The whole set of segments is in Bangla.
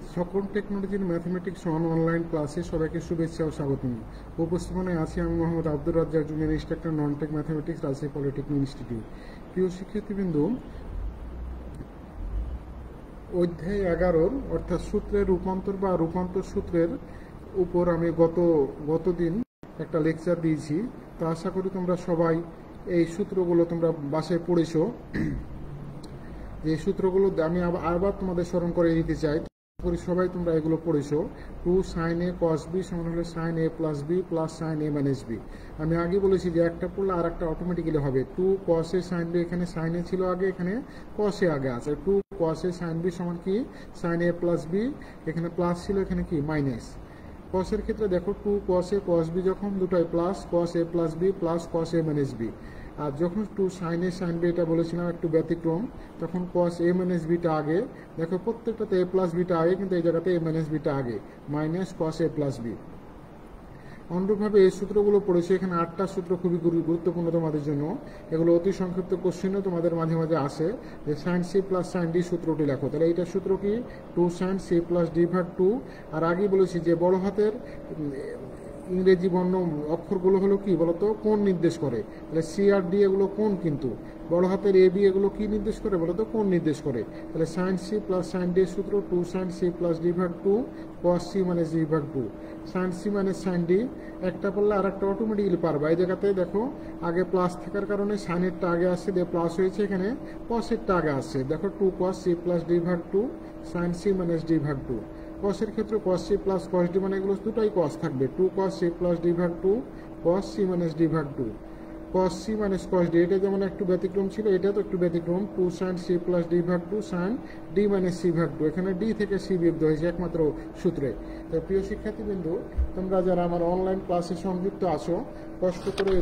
সকল টেকনোলজির ম্যাথমেটিক্স ওয়ান অনলাইন ক্লাসে সবাইকে শুভেচ্ছা ও স্বাগতম। উপস্থাপনায় আছি আমি Mohammad Abdur Razzaq, junior instructor, non tech mathematics, Rajshahi polytechnic institute. প্রিয় শিক্ষার্থীবৃন্দ, অধ্যায় 11 অর্থাৎ সূত্রের রূপান্তর বা রূপান্তর সূত্রের উপর আমি গতদিন একটা লেকচার দিয়েছি। তো আশা করি তোমরা সবাই এই সূত্রগুলো তোমরা বাসায় পড়েছো। যে সূত্রগুলো আমি আবার তোমাদের স্মরণ করে দিতে চাই, করি সবাই তোমরা এগুলো পড়েছো। 2 sin a cos b সমান হলো sin a plus b plus sin a minus b। আমি আগে বলেছি যে একটা পড়লে আর একটা অটোমেটিক্যালি হবে। 2 cos a sin b, এখানে sin a ছিল আগে, এখানে cos a আগে আছে। 2 cos a sin b সমান কি sin a প্লাস b, এখানে প্লাস ছিল, এখানে কি মাইনাস। cos এর ক্ষেত্রে দেখো 2 cos a cos b যখন দুটাই plus, cos a plus b plus cos a minus b। আর যখন 2 sin a sin b এটা বলেছিলাম একটু ব্যতিক্রম, তখন cos a মাইনাস বিটা আগে। দেখো প্রত্যেকটাতে a প্লাস বিটা আগে, কিন্তু এই জায়গাতে a মাইনাস বিটা আগে, minus cos a plus b। অনুরূপভাবে এই সূত্রগুলো পড়েছি। এখানে 8টা সূত্র খুবই গুরুত্বপূর্ণ তোমাদের জন্য। এগুলো অতি সংক্ষিপ্ত কোশ্চেনও তোমাদের মাঝে মাঝে আসে যে sin c plus sin d সূত্রটি লেখো। তাহলে এইটার সূত্র কি 2 sin c প্লাস d ভাগ 2। আর আগেই বলেছি যে বড় হাতের ইংরেজি বর্ণ অক্ষরগুলো হলো কি বলতো, কোণ নির্দেশ করে। তাহলে সি আর ডি এগুলো কোণ, কিন্তু বড় হাতের এ বি এগুলো কি নির্দেশ করে বলতো, কোণ নির্দেশ করে। তাহলে sine C plus sine D সূত্র 2 সাইন সি প্লাস ডি ভাগ 2 cos সি মাইনাস ডি ভাগ 2। Sine C minus sine D একটা পড়লে আর একটা অটোমেটিক্যালি পারবা। এই জায়গাতে দেখো আগে প্লাস থাকার কারণে সাইনেরটা আগে আসছে, দিয়ে প্লাস হয়েছে, এখানে কসেরটা আগে আসছে। দেখো 2 cos সি প্লাস ডি ভাগ 2 সাইন সি মাইনাস ডি ভাগ 2। কসের ক্ষেত্রে cos c plus cos d, মানে এগুলো দুটাই cos থাকবে। 2 cos c প্লাস d ভাগ 2 cos c মাইনাস d ভাগ 2। cos c minus cos d এটা যেমন একটু ব্যতিক্রম ছিল, এটা তো একটু ব্যতিক্রম। 2 sin c প্লাস d ভাগ 2 sin d মাইনাস c ভাগ 2। এখানে d থেকে c বিয়োগ হয়েছে একমাত্র সূত্রে। তো প্রিয় শিক্ষার্থীবৃন্দু, তোমরা যারা আমার অনলাইন ক্লাসে সংযুক্ত আছো, কষ্ট করে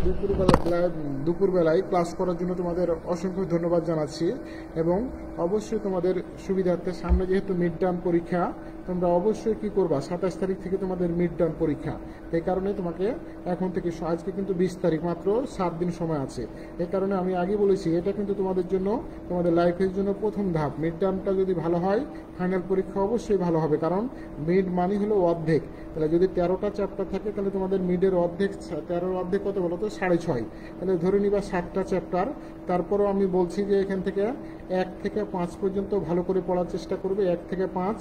দুপুরবেলায় ক্লাস করার জন্য তোমাদের অসংখ্য ধন্যবাদ জানাচ্ছি। এবং অবশ্যই তোমাদের সুবিধার্থে সামনে যেহেতু মিড টার্ম পরীক্ষা, তোমরা অবশ্যই কি করবা, 27 তারিখ থেকে তোমাদের মিড টার্ম পরীক্ষা। এই কারণে তোমাকে এখন থেকে, আজকে কিন্তু 20 তারিখ, মাত্র 7 দিন সময় আছে। এই কারণে আমি আগে বলেছি এটা কিন্তু তোমাদের জন্য, তোমাদের লাইফের জন্য প্রথম ধাপ। মিড টার্মটা যদি ভালো হয়, ফাইনাল পরীক্ষা অবশ্যই ভালো হবে। কারণ মিড মানে হলো অর্ধেক। তাহলে যদি 13টা চ্যাপ্টার থাকে, তাহলে তোমাদের মিডের অর্ধেক, 13 অর্ধেক কত বলো তো 6.5। তাহলে ধরে নিবা 7টা চ্যাপ্টার। তারপরও আমি বলছি যে এখান থেকে 1 থেকে 5 পর্যন্ত ভালো করে পড়ার চেষ্টা করবে। 1 থেকে 5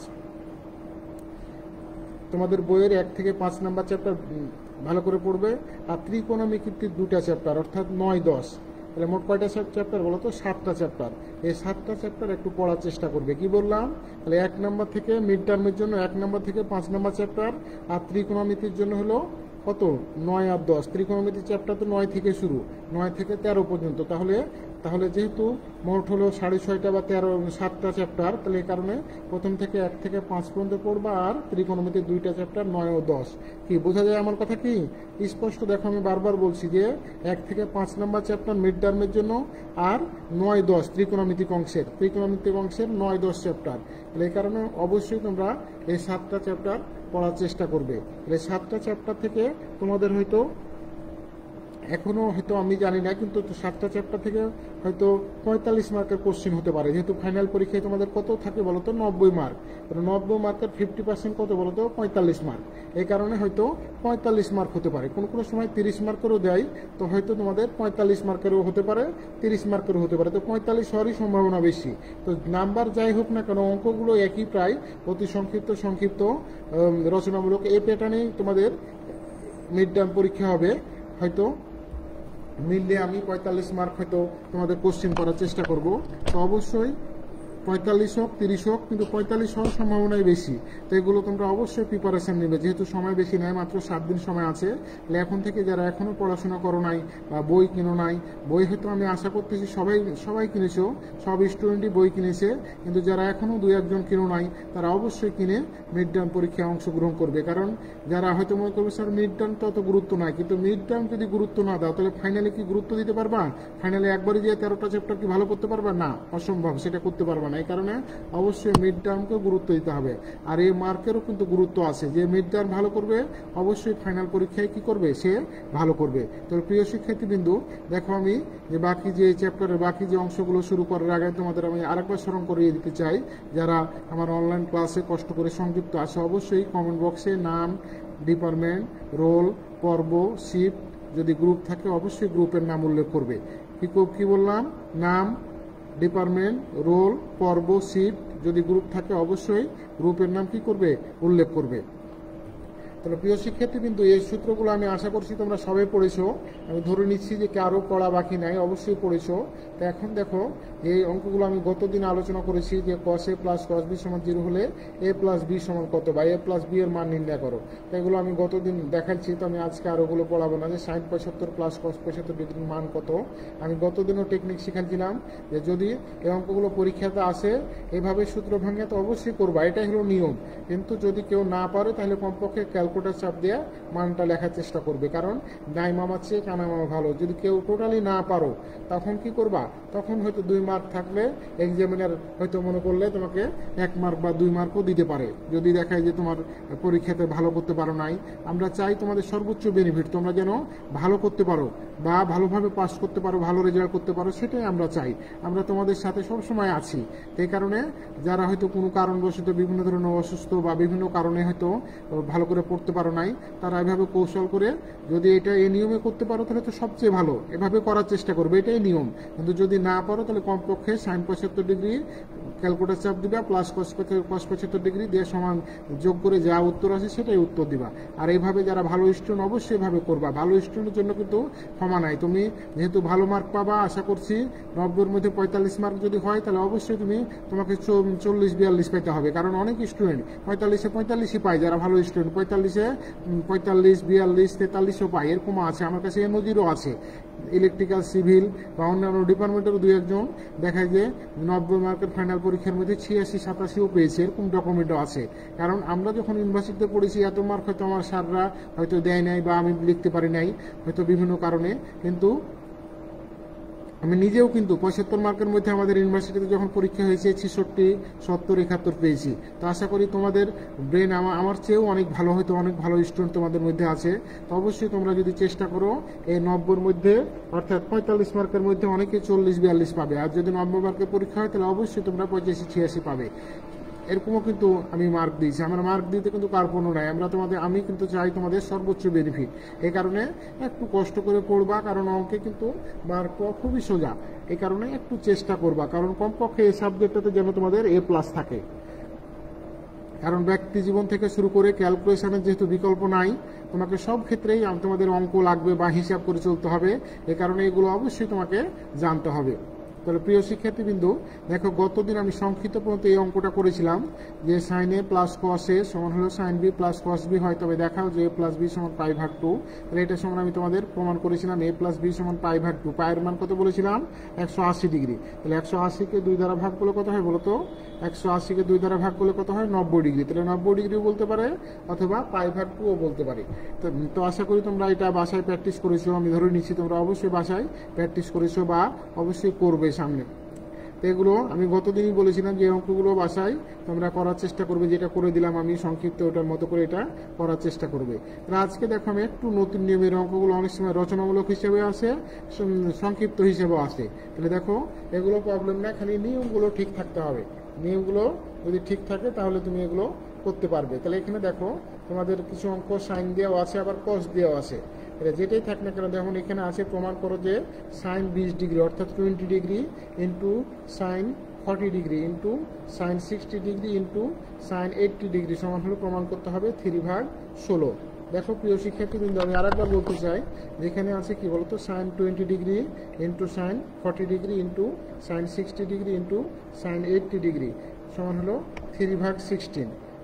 তোমাদের বইয়ের 1 থেকে 5 নাম্বার চ্যাপ্টার ভালো করে পড়বে। আর ত্রিকোণমিতির 2টা চ্যাপ্টার, অর্থাৎ 9-10। তাহলে মোট কয়টা চ্যাপ্টার বলো তো, 7টা চ্যাপ্টার। এই 7টা চ্যাপ্টার একটু পড়ার চেষ্টা করবে। কি বললাম, তাহলে 1 নাম্বার থেকে মিড টার্মের জন্য 1 নাম্বার থেকে 5 নাম্বার চ্যাপ্টার। আর ত্রিকোণমিতির জন্য হলো কত, 9 আর 10। ত্রিকোণমিতির চ্যাপ্টার তো 9 থেকে শুরু, 9 থেকে 13 পর্যন্ত। তাহলে যেহেতু মোট হলো 6.5টা বা 7টা চ্যাপ্টার, তাহলে এই কারণে প্রথম থেকে 1 থেকে 5 পর্যন্ত পড়বা। আর ত্রিকোণমিতির 2টা চ্যাপ্টার 9 ও 10। কি বোঝা যায় আমার কথা? কি স্পষ্ট? দেখো আমি বারবার বলছি যে 1 থেকে 5 নাম্বার চ্যাপ্টার মিড টার্মের জন্য, আর 9-10 ত্রিকোণমিতিক অংশের 9-10 চ্যাপ্টার। তাহলে এই কারণে অবশ্যই তোমরা এই 7টা চ্যাপ্টার পড়ার চেষ্টা করবে। তাহলে 7টা চ্যাপ্টার থেকে তোমাদের হয়তো, এখনও হয়তো আমি জানি না, কিন্তু 7টা চ্যাপ্টার থেকে হয়তো 45 মার্কের কোশ্চেন হতে পারে। যেহেতু ফাইনাল পরীক্ষায় তোমাদের কত থাকে বলো তো, 90 মার্ক। 90 মার্কের 50% কত বলো তো, 45 মার্ক। এই কারণে হয়তো 45 মার্ক হতে পারে। কোনো সময় 30 মার্কেরও দেয়, তো হয়তো তোমাদের 45 মার্কেরও হতে পারে, 30 মার্কেরও হতে পারে। তো 45 হওয়ারই সম্ভাবনা বেশি। তো নাম্বার যাই হোক না কেন, অঙ্কগুলো একই প্রায়, অতি সংক্ষিপ্ত রচনামূলক। এই প্যাটার্নেই তোমাদের মিড টার্ম পরীক্ষা হবে। হয়তো মিললে আমি 45 মার্ক হয়তো তোমাদের কোশ্চেন করার চেষ্টা করব। তো অবশ্যই 45 হোক 30 হোক, কিন্তু 45 হওয়ার সম্ভাবনাই বেশি। তো এগুলো তোমরা অবশ্যই প্রিপারেশন নেবে, যেহেতু সময় বেশি নেয়, মাত্র 7 দিন সময় আছে। তাহলে এখন থেকে যারা এখনও পড়াশোনা করো নাই বা বই কিনো নাই, বই হয়তো আমি আশা করতেছি সবাই কিনেছো, সব স্টুডেন্টই বই কিনেছে। কিন্তু যারা এখনও 2-1 জন কিনো নাই, তারা অবশ্যই কিনে মিড টার্ম পরীক্ষায় অংশগ্রহণ করবে। কারণ যারা হয়তো মনে করবে স্যার মিড টার্ম তো অত গুরুত্ব নাই, কিন্তু মিড টার্ম যদি গুরুত্ব না দাও, তাহলে ফাইনালে কি গুরুত্ব দিতে পারবা? ফাইনালে একবারই যে 13টা চ্যাপ্টার কি ভালো করতে পারবা? না, অসম্ভব, সেটা করতে পারবা না। এই কারণে অবশ্যই মিড টার্মকে গুরুত্ব দিতে হবে। আর এই মার্কেরও কিন্তু গুরুত্ব আছে, যে মিড টার্ম ভালো করবে অবশ্যই ফাইনাল পরীক্ষায় কি করবে, সে ভালো করবে। তো প্রিয় শিক্ষার্থীবৃন্দু, দেখো আমি যে বাকি যে চ্যাপ্টারের বাকি যে অংশগুলো শুরু করার আগে তোমাদের আমি আরেকবার স্মরণ করিয়ে দিতে চাই, যারা আমার অনলাইন ক্লাসে কষ্ট করে সংযুক্ত আছে অবশ্যই কমেন্ট বক্সে নাম, ডিপার্টমেন্ট, রোল, পর্ব, শিফট, যদি গ্রুপ থাকে অবশ্যই গ্রুপের নাম উল্লেখ করবে। কি বললাম? নাম, ডিপার্টমেন্ট, রোল, পর্ব, শিফট, যদি গ্রুপ থাকে অবশ্যই গ্রুপের নাম কি করবে, উল্লেখ করবে। তাহলে প্রিয় শিক্ষার্থী, কিন্তু এই সূত্রগুলো আমি আশা করছি তোমরা সবাই পড়েছো। আমি ধরে নিচ্ছি যে কারো পড়া বাকি নাই, অবশ্যই পড়েছো। তো এখন দেখো এই অঙ্কগুলো আমি গতদিন আলোচনা করেছি যে cos a plus cos b সমান 0 হলে a প্লাস b সমান কত, বা a প্লাস b এর মান নির্ণয় করো। তো এগুলো আমি গতদিন দেখাচ্ছি, তো আমি আজকে আর ওগুলো পড়াবো না। যে sin 75 প্লাস cos 75 ডিগ্রির মান কত, আমি গতদিনও টেকনিক শিখাচ্ছিলাম যে যদি এই অঙ্কগুলো পরীক্ষাতে আসে এভাবে সূত্র ভাঙে তো অবশ্যই করবা, এটাই হলো নিয়ম। কিন্তু যদি কেউ না পারে তাহলে কমপক্ষে ক্যালকুলেটর চাপ দিয়ে মানটা লেখার চেষ্টা করবে, কারণ নাই মামার চেয়ে কানা মামা ভালো। যদি কেউ টোটালি না পারো তখন কি করবা, তখন হয়তো 2 মার্ক থাকলে এক্সামিনার হয়তো মনে করলে তোমাকে 1 মার্ক বা 2 মার্কও দিতে পারে, যদি দেখায় যে তোমার পরীক্ষাতে ভালো করতে পারো নাই। আমরা চাই তোমাদের সর্বোচ্চ বেনিফিট, তোমরা যেন ভালো করতে পারো বা ভালোভাবে পাস করতে পারো, ভালো রেজাল্ট করতে পারো, সেটাই আমরা চাই। আমরা তোমাদের সাথে সবসময় আছি। এই কারণে যারা হয়তো কোনো কারণবশত বিভিন্ন ধরনের অসুস্থ বা বিভিন্ন কারণে হয়তো ভালো করে পড়তে পারো নাই, তারা এভাবে কৌশল করে যদি এটা এই নিয়মে করতে পারো তাহলে তো সবচেয়ে ভালো, এভাবে করার চেষ্টা করবে, এটাই নিয়ম। কিন্তু যদি না পারো তাহলে কমপক্ষে sin 75 ডিগ্রি ক্যালকুলেটর চাপ দিবা প্লাস cos 75 ডিগ্রি দিয়ে সমান যোগ করে যা উত্তর আসে সেটাই উত্তর দিবা। আর এইভাবে যারা ভালো স্টুডেন্ট অবশ্যই এভাবে করবা। ভালো স্টুডেন্টের জন্য কিন্তু ক্ষমা নাই। তুমি যেহেতু ভালো মার্ক পাবা, আশা করছি 90-এর মধ্যে 45 মার্ক যদি হয় তাহলে অবশ্যই তোমাকে 40-42 পেতে হবে, কারণ অনেক স্টুডেন্ট 45-45ই পায়, যারা ভালো স্টুডেন্ট 45-এ 45, 42, 43ও পায়, এরকমও আছে। আমার কাছে এর নজিরও আছে। ইলেকট্রিক্যাল, সিভিল বা অন্যান্য ডিপার্টমেন্টেরও 2-1 দেখায় যে 90 মার্কের ফাইনাল পরীক্ষার মধ্যে 86-87ও পেয়েছে, এরকম ডকুমেন্টও আছে। কারণ আমরা যখন ইউনিভার্সিটিতে পড়েছি এত মার্ক হয়তো আমার স্যাররা হয়তো দেয় নাই বা আমি লিখতে পারি নাই হয়তো বিভিন্ন কারণে, কিন্তু আমি নিজেও কিন্তু 75 মার্কের মধ্যে আমাদের ইউনিভার্সিটিতে যখন পরীক্ষা হয়েছে 66, 70, 71 পেয়েছি। তো আশা করি তোমাদের ব্রেন আমার চেয়েও অনেক ভালো, হয়তো অনেক ভালো স্টুডেন্ট তোমাদের মধ্যে আছে। তো অবশ্যই তোমরা যদি চেষ্টা করো এই 90-এর মধ্যে অর্থাৎ 45 মার্কের মধ্যে অনেকে 40-42 পাবে, আর যদি 90 মার্কের পরীক্ষা হয় তাহলে অবশ্যই তোমরা 85-86 পাবে। এরকমও কিন্তু আমি মার্ক দিয়েছি। আমার মার্ক দিতে কিন্তু কার্পণ্য নাই। আমি কিন্তু চাই তোমাদের সর্বোচ্চ বেনিফিট। এই কারণে একটু কষ্ট করে পড়বা, কারণ অঙ্কে কিন্তু মার্ক পাওয়া খুবই সোজা। এই কারণে একটু চেষ্টা করবা, কারণ কমপক্ষে এই সাবজেক্টটাতে যেন তোমাদের A+ থাকে। কারণ ব্যক্তি জীবন থেকে শুরু করে ক্যালকুলেশনের যেহেতু বিকল্প নাই, তোমাকে সব ক্ষেত্রেই তোমাদের অঙ্ক লাগবে বা হিসাব করে চলতে হবে। এই কারণে এগুলো অবশ্যই তোমাকে জানতে হবে। তাহলে প্রিয় শিক্ষার্থীবৃন্দু, দেখো গতদিন আমি সংক্ষিপ্ত পর্যন্ত এই অঙ্কটা করেছিলাম যে sin a plus cos a সমান হলো sin b plus cos b হয়, তবে দেখাও যে a প্লাস b সমান π/2। তাহলে এটা সমান আমি তোমাদের প্রমাণ করেছিলাম a প্লাস b সমান π/2। পায়ের মান কত বলেছিলাম? 180 ডিগ্রি। তাহলে 180-কে 2 দ্বারা ভাগ করলে কত হয় বলো তো? 180-কে 2 দ্বারা ভাগ করলে কত হয়? 90 ডিগ্রি। তাহলে 90 ডিগ্রিও বলতে পারে অথবা π/2ও বলতে পারে। তো আশা করি তোমরা এটা বাসায় প্র্যাকটিস করেছো। আমি ধরে নিচ্ছি তোমরা অবশ্যই বাসায় প্র্যাকটিস করেছো বা অবশ্যই করবে সামনে। তো এগুলো আমি গতদিনই বলেছিলাম যে অঙ্কগুলো বাসায় তোমরা করার চেষ্টা করবে, যেটা করে দিলাম আমি সংক্ষিপ্ত ওটার মতো করে এটা করার চেষ্টা করবে। তাহলে আজকে দেখো আমি একটু নতুন নিয়মের অঙ্কগুলো অনেক সময় রচনামূলক হিসেবে আসে, সংক্ষিপ্ত হিসেবেও আসে। তাহলে দেখো এগুলো প্রবলেম না, খালি নিয়মগুলো ঠিক থাকতে হবে। নিয়মগুলো যদি ঠিক থাকে তাহলে তুমি এগুলো করতে পারবে। তাহলে এখানে দেখো তোমাদের কিছু অঙ্ক সাইন দেওয়া আছে, আবার কস দেওয়া আছে। এটা যেটাই থাক না কেন, দেখুন এখানে আছে প্রমাণ করো যে sin 20 ডিগ্রি অর্থাৎ 20 degree into sin 40 degree into sin 60 degree into sin 80 degree সমান হলো, প্রমাণ করতে হবে 3/16। দেখো প্রিয় শিক্ষার্থীবৃন্দ, আমি আরেকবার বলতে চাই, যেখানে আছে কি বলতো sin 20 degree into sin 40 degree into sin 60 degree into sin 80 degree সমান হলো 3/16।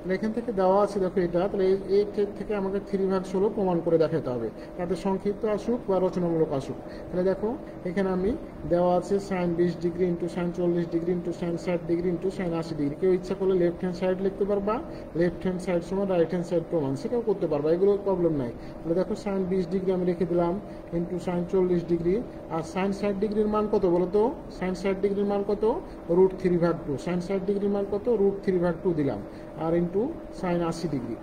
তাহলে এখান থেকে দেওয়া আছে দেখো এটা, তাহলে এই থেকে আমাকে 3/16 প্রমাণ করে দেখাতে হবে, তাতে সংক্ষিপ্ত আসুক বা রচনামূলক আসুক। তাহলে দেখো এখানে আমি দেওয়া আছে sine 20 degree into sine 40 degree into sine 60 degree into sine 80 degree. কেউ ইচ্ছা করলে লেফট হ্যান্ড সাইড লিখতে পারবা, লেফট হ্যান্ড সাইড সমান রাইট হ্যান্ড সাইড প্রমাণ, সেটাও করতে পারবা, এগুলো প্রবলেম নাই। তাহলে দেখো সাইন 20 ডিগ্রি আমি রেখে দিলাম ইন্টু সাইন 40 ডিগ্রি, আর সাইন 60 ডিগ্রির মান কত বলো তো? সাইন 60 ডিগ্রির মান কত? √3/2। সাইন 60 ডিগ্রির মান কত? √3/2 দিলাম, আর ইন্টু সাইন 80 ডিগ্রি।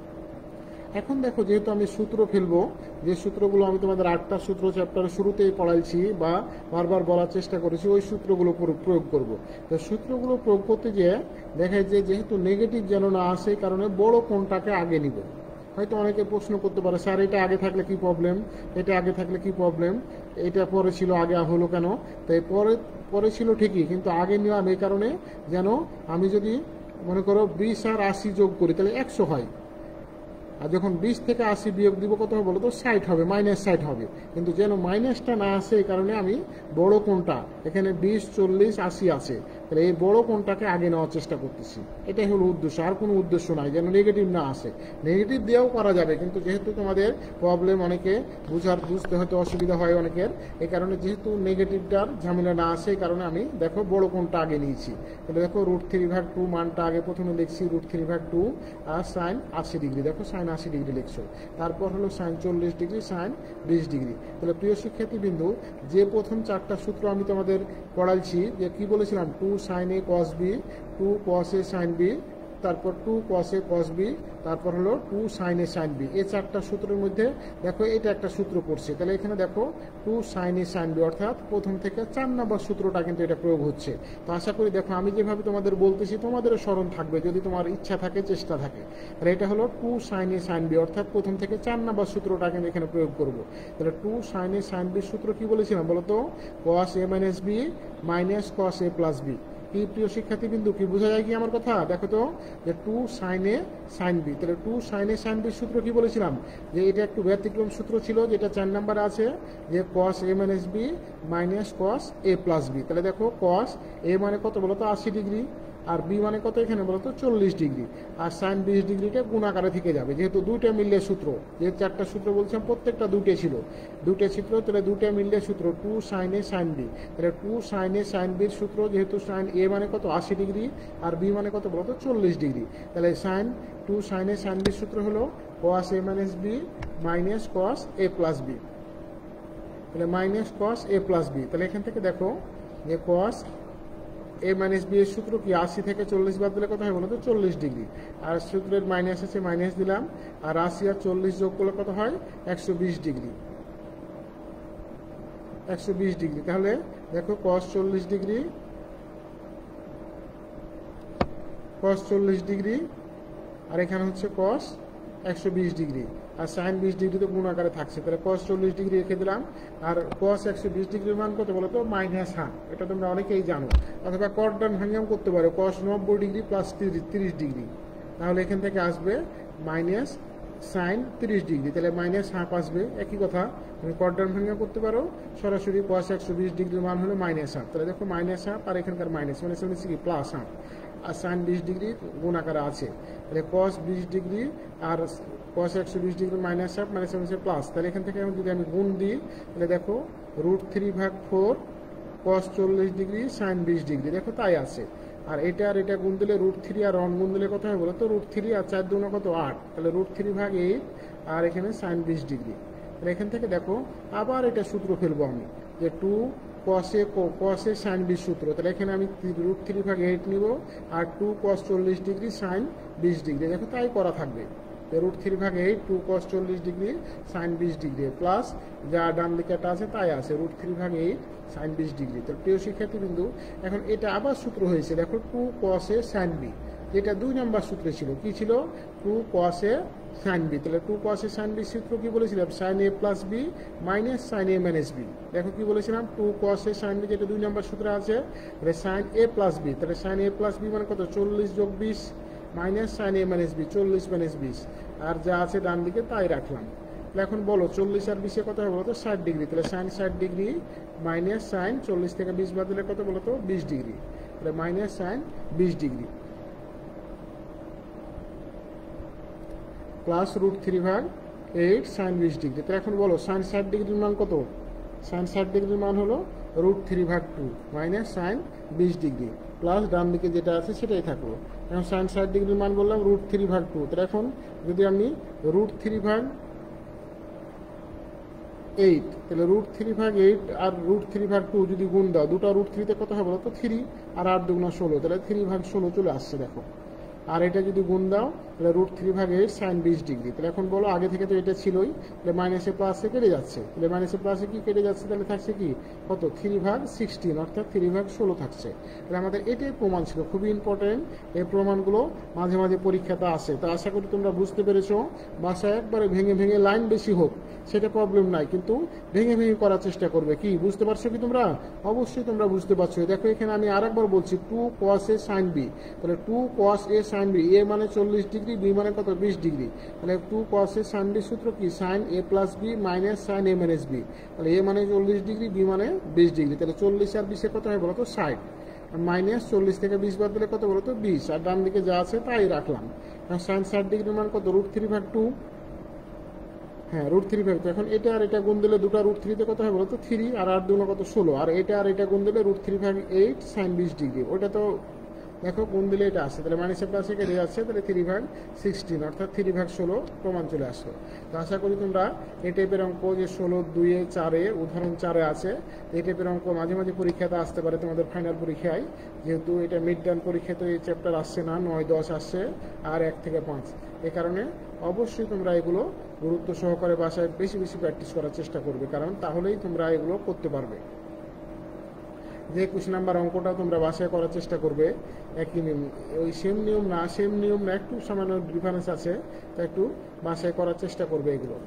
এখন দেখো যেহেতু আমি সূত্র ফেলবো, যে সূত্রগুলো আমি তোমাদের 8টা সূত্র চ্যাপ্টারের শুরুতেই পড়াইছি বা বারবার বলার চেষ্টা করেছি, ওই সূত্রগুলো প্রয়োগ করব। তো সূত্রগুলো প্রয়োগ করতে গিয়ে দেখা যায় যেহেতু নেগেটিভ যেন না আসে, কারণে বড় কোণটাকে আগে নিব। হয়তো অনেকে প্রশ্ন করতে পারে, স্যার এটা আগে থাকলে কি প্রবলেম, এটা আগে থাকলে কি প্রবলেম, এটা পরে ছিল আগে হলো কেন? তাই পরে ছিল ঠিকই, কিন্তু আগে নিলাম এই কারণে যেন আমি যদি মনে করো 20 আর 80 যোগ করি তাহলে 100 হয়, আর যখন 20 থেকে 80 বিয়োগ দিব কত হবে বলো তো? 60 হবে, -60 হবে। কিন্তু যেন মাইনাসটা না আসে এই কারণে আমি বড় কোণটা, এখানে 20, 40, 80 আছে, তাহলে এই বড় কোণটাকে আগে নেওয়ার চেষ্টা করতেছি। এটাই হলো উদ্দেশ্য, আর কোনো উদ্দেশ্য নাই, যেন নেগেটিভ না আসে। নেগেটিভ দিয়েও করা যাবে, কিন্তু যেহেতু তোমাদের প্রবলেম অনেকে বুঝতে হয়তো অসুবিধা হয় অনেকের, এই কারণে যেহেতু নেগেটিভটার ঝামেলা না আসে এই কারণে আমি দেখো বড় কোণটা আগে নিয়েছি। তাহলে দেখো √3/2 মানটা আগে প্রথমে লিখছি, √3/2 আর সাইন 80 ডিগ্রি, দেখো সাইন 80 ডিগ্রি লিখছো, তারপর হলো সাইন 40 ডিগ্রি, সাইন 20 ডিগ্রি। তাহলে প্রিয় শিক্ষার্থীবৃন্দু, যে প্রথম 4টা সূত্র আমি তোমাদের পড়াইছি, যে কি বলেছিলাম, 2 sin a cos b, 2 cos a sin b, তারপর 2 cos a cos b, তারপর হলো 2 sin a sin b, এই 4টা সূত্রের মধ্যে দেখো এটা একটা সূত্র পড়ছে। তাহলে এখানে দেখো 2 sin a sin b, অর্থাৎ প্রথম থেকে 4 নম্বর সূত্রটা কিন্তু এটা প্রয়োগ হচ্ছে। তো আশা করি দেখো আমি যেভাবে তোমাদের বলতেছি তোমাদেরও স্মরণ থাকবে, যদি তোমার ইচ্ছা থাকে, চেষ্টা থাকে। তাহলে এটা হলো 2 sin a sin b, অর্থাৎ প্রথম থেকে 4 নম্বর সূত্রটা কিন্তু এখানে প্রয়োগ করব। তাহলে 2 sin a sin b সূত্র কি বলেছিলাম বলো তো? cos a minus b minus cos a plus b। কি প্রিয় শিক্ষার্থীবৃন্দু, কি বোঝা যায় কি আমার কথা? দেখো তো, যে 2 sin a sin b, তাহলে 2 sin a sin b সূত্র কি বলেছিলাম, যে এটা একটু ব্যতিক্রম সূত্র ছিল, যেটা 4 নম্বরে আছে, যে cos a minus b minus cos a plus b। তাহলে দেখো cos a মানে কত বলো তো? 80 ডিগ্রি, আর বি মানে কত এখানে বলো তো? 40 ডিগ্রি, আর সাইন 20 ডিগ্রিটা গুণাকারে থেকে যাবে, যেহেতু দুইটা মিললে সূত্র, যে 4টা সূত্র বলছিলাম প্রত্যেকটা দুইটা ছিল, দুইটা সূত্র, তাহলে দুইটা মিললে সূত্র 2 sin a sin b। তাহলে 2 sin a sin b সূত্র, যেহেতু সাইন a মানে কত? 80 ডিগ্রি, আর বি মানে কত বলো তো? 40 ডিগ্রি। তাহলে sine 2 sin a sin b সূত্র হলো cos a minus b minus cos a plus b, তাহলে minus cos a plus b। তাহলে এখান থেকে দেখো যে cos a minus b এর সূত্র কি? 80 থেকে 40 বাদ দিলে কত হয় বলো তো? 40 ডিগ্রি, আর সূত্রের মাইনাস আছে, মাইনাস দিলাম, আর 80 আর 40 যোগ করলে কত হয়? 120 ডিগ্রি, 120 ডিগ্রি। তাহলে দেখো cos 40 ডিগ্রি, cos 40 ডিগ্রি, আর এখানে হচ্ছে cos 120 ডিগ্রি, আর সাইন 20 ডিগ্রি তো গুণ আকারে থাকছে, তাহলে cos 40 ডিগ্রি রেখে দিলাম, আর cos 120 ডিগ্রির মান কত বলো তো? -1/2, এটা তোমরা অনেকেই জানো। অথবা কট ডান ভাঙিয়াম করতে পারো, cos 90 ডিগ্রি প্লাস 30 ডিগ্রি, তাহলে এখান থেকে আসবে মাইনাস সাইন 30 ডিগ্রি, তাহলে -1/2 আসবে। একই কথা তুমি কট ডান ভাঙিয়াম করতে পারো, সরাসরি cos 120 ডিগ্রির মান হলো -1/2। তাহলে দেখো -1/2 আর এখানকার মাইনাস মানে কি +1, আর সাইন 20 ডিগ্রি গুণ আকারে আছে, তাহলে cos 20 ডিগ্রি আর cos 120 ডিগ্রি -1/2 মানে প্লাস। তাহলে এখান থেকে যদি আমি গুণ দিই, তাহলে দেখো √3/4 cos 40 ডিগ্রি সাইন 20 ডিগ্রি, দেখো তাই আছে। আর এটা আর এটা গুণ দিলে √3 আর 1 গুণ দিলে কত হয় বলো তো? √3 আর 4 দুগুণ কত? 8, তাহলে √3/8, আর এখানে সাইন 20 ডিগ্রি। তাহলে এখান থেকে দেখো আবার এটা সূত্র ফেলবো আমি, যে 2 cos a sin b সূত্র, তাহলে এখানে আমি √3/8 নিব, আর 2 cos 40 ডিগ্রি সাইন 20 ডিগ্রি, দেখো তাই করা থাকবে। √3/8 2 cos 40 degree sine 20 degree, plus যা ডান দিকেটা আছে তাই আছে, √3/8 সাইন 20 ডিগ্রি। তো প্রিয় শিক্ষার্থীবৃন্দু, এখন এটা আবার সূত্র হয়েছে, দেখো 2 cos a sin b, যেটা 2 নম্বর সূত্রে ছিল, কি ছিল? 2 cos a sin b। তাহলে 2 cos a sin b সূত্র কি বলেছিলাম? sin a plus b minus sin a minus b। দেখো কি বলেছিলাম? 2 cos a sin b, যেটা 2 নম্বর সূত্রে আছে, তাহলে sin a plus b, তাহলে sin a plus b মানে কত? 40 যোগ 20 minus sin a minus b, 40 minus 20, আর যা আছে ডান দিকে তাই রাখলাম। তাহলে এখন বলো 40 আর 20 কত হবে বলো তো? 60 ডিগ্রি, তাহলে sin 60 ডিগ্রি মাইনাস sin 40 থেকে 20 বাদ দিলে কত বলো তো? 20 ডিগ্রি, তাহলে minus sin 20 degree. Plus √3/8 sine 20 degree. তো এখন বলো সাইন 60 ডিগ্রির মান কত? সাইন 60 ডিগ্রির মান হলো √3/2 মাইনাস সাইন 20 ডিগ্রি প্লাস ডান দিকে যেটা আছে সেটাই থাকলো। এখন সাইন 60 ডিগ্রির মান বললাম √3/2। তো এখন যদি আমি √3/8 তাহলে √3/8 আর √3/2 যদি গুণ দাও, দুটো √3 তে কত হবে বলো তো 3, আর 8 দুগুণা 16, তাহলে 3/16 চলে আসছে দেখো। আর এটা যদি গুণ দাও তাহলে √3/8 সাইন 20 ডিগ্রি। তাহলে এখন বলো আগে থেকে তো এটা ছিলই, তাহলে মাইনাসে প্লাসে কেটে যাচ্ছে, তাহলে মাইনাসে প্লাসে কি কেটে যাচ্ছে, তাহলে থাকছে কি কত 3/16 অর্থাৎ 3/16 থাকছে। তাহলে আমাদের এটাই প্রমাণ ছিল, খুবই ইম্পর্টেন্ট। এই প্রমাণগুলো মাঝে মাঝে পরীক্ষাতে আসে। তো আশা করি তোমরা বুঝতে পেরেছো। বাসায় একবারে ভেঙে ভেঙে লাইন বেশি হোক সেটা প্রবলেম নাই, কিন্তু ভেঙে ভেঙে করার চেষ্টা করবে। কি বুঝতে পারছো কি তোমরা? অবশ্যই তোমরা বুঝতে পারছো। দেখো এখানে আমি আরেকবার বলছি 2 cos a sin b, তাহলে 2 cos a sin b, a মানে 40 ডিগ্রি, b মানে কত 20 ডিগ্রি। তাহলে 2 cos a sin b সূত্র কি sin a plus b minus sin a minus b। তাহলে a মানে 40 ডিগ্রি, b মানে 20 ডিগ্রি। তাহলে 40 আর 20 কত হয় বলো তো 60, মাইনাস 40 থেকে 20 বাদ দিলে কত বলো তো 20, আর ডান দিকে যা আছে তাই রাখলাম। sin 60 ডিগ্রির মান কত √3/2, হ্যাঁ √3/2। এখন এটা আর এটা গুণ দিলে দুটো √3 তে কত হয় বলো তো 3, আর 8 দুগুণ কত 16, আর এটা আর এটা গুণ দিলে √3/8 সাইন 20 ডিগ্রি। ওটা তো দেখো গুণ দিলে এটা আসে, তাহলে মাইনাসে প্লাসে কেটে যাচ্ছে, তাহলে 3/16 অর্থাৎ 3/16 প্রমাণ চলে আসলো। তো আশা করি তোমরা এই টাইপের অঙ্ক যে 16, 2, 4 উদাহরণ 4 আছে, এই টাইপের অঙ্ক মাঝে মাঝে পরীক্ষাতে আসতে পারে তোমাদের ফাইনাল পরীক্ষায়। যেহেতু এটা মিড টার্ম পরীক্ষাতে এই চ্যাপ্টার আসছে না, 9, 10 আসছে আর 1 থেকে 5। এই কারণে অবশ্যই তোমরা এগুলো গুরুত্ব সহকারে বাসায় বেশি বেশি প্র্যাকটিস করার চেষ্টা করবে, কারণ তাহলেই তোমরা এগুলো করতে পারবে। যে 21 নাম্বার অঙ্কটা তোমরা বাসায় করার চেষ্টা করবে, একই নিয়ম, ওই সেম নিয়ম না, একটু সামান্য ডিফারেন্স আছে, তা একটু বাসায় করার চেষ্টা করবে এগুলো।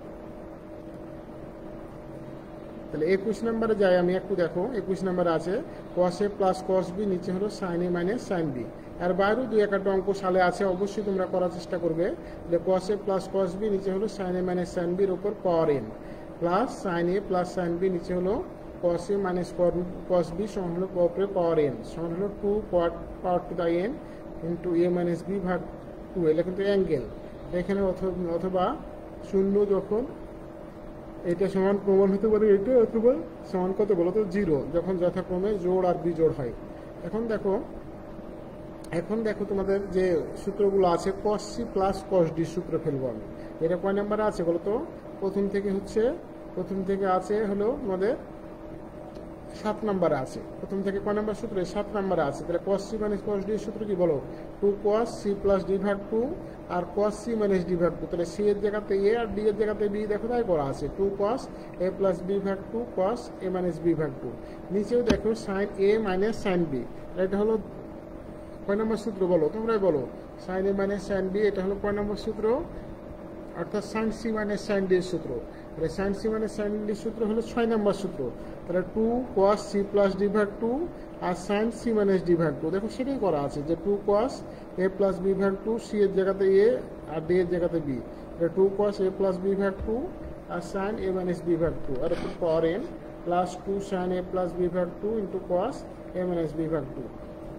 তাহলে 21 নম্বরে যাই আমি একটু, দেখো 21 নম্বরে আছে cos a plus cos b, নিচে হলো sin a minus sin b। আর বাইরেও 2-1টা অঙ্ক সালে আছে, অবশ্যই তোমরা করার চেষ্টা করবে। তাহলে cos a plus cos b, নিচে হলো sin a minus sin b এর উপর power n, plus sin a plus sin b, নিচে হলো cos a minus cos b সমান হলো উপরে পাওয়ার n, সমান হলো 2 power to the n into a minus b ভাগ 2। এটা কিন্তু অ্যাঙ্গেল, এখানে অথবা শূন্য যখন এটা সমান প্রমাণ হতে পারে এটা, অথবা সমান কত বলো তো 0 যখন যথাক্রমে জোড় আর বিজোড় হয়। এখন দেখো তোমাদের যে সূত্রগুলো আছে cos c plus cos d সূত্র ফেলবো আমি। এটা কয় নাম্বারে আছে বলো তো? প্রথম থেকে আছে হলো আমাদের 7 নম্বরে আছে। প্রথম থেকে কয় নাম্বার সূত্র? 7 নম্বরে আছে। তাহলে cos c minus cos d এর সূত্র কি বলো? 2 cos c প্লাস d ভাগ 2 আর cos c মাইনাস d ভাগ 2। তাহলে c এর জায়গাতে a আর d এর জায়গাতে b, দেখো তাই করা আছে 2 cos a প্লাস b ভাগ 2 cos a মাইনাস b ভাগ 2। নিচেও দেখো sin a minus sin b। এটা হলো কয় নম্বর সূত্র বলো? তোমরাই বলো। sin a minus sin b, এটা হলো কয় নম্বর সূত্র? অর্থাৎ sin c minus sin d এর সূত্র। তাহলে sin c minus sin d এর সূত্র হলো 6 নম্বর সূত্র। তাহলে 2 cos c প্লাস d ভাগ 2 আর sin c মাইনাস d ভাগ 2। দেখো সেটাই করা আছে যে 2 cos a প্লাস b ভাগ 2, c এর জায়গাতে a আর d এর জায়গাতে b। তাহলে 2 cos a প্লাস b ভাগ 2 আর sin a মাইনাস b ভাগ 2 আর উপর power n plus 2 sin a plus b ভাগ 2 into cos a minus b ভাগ 2।